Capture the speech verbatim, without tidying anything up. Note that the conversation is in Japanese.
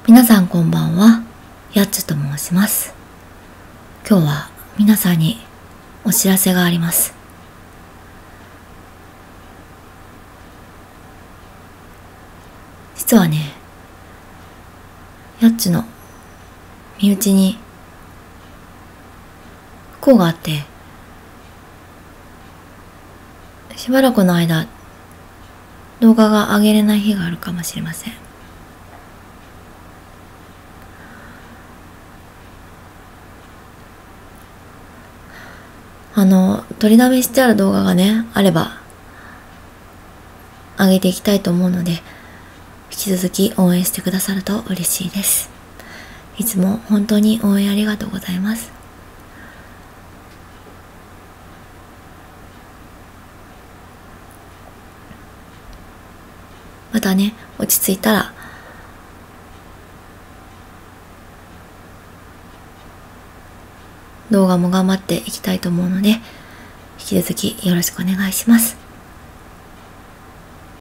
皆さんこんばんは、やっちと申します。今日は皆さんにお知らせがあります。実はね、やっちの身内に不幸があって、しばらくの間動画が上げれない日があるかもしれません。あの、取りだめしてある動画がね、あれば、上げていきたいと思うので、引き続き応援してくださると嬉しいです。いつも本当に応援ありがとうございます。またね、落ち着いたら、動画も頑張っていきたいと思うので、引き続きよろしくお願いします。